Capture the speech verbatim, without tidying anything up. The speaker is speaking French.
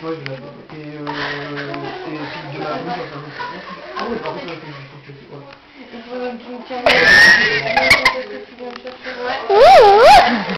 Ouais, je l'avais. Et, euh, et celui de ma bouche, ça me fait. Ah oui, pardon.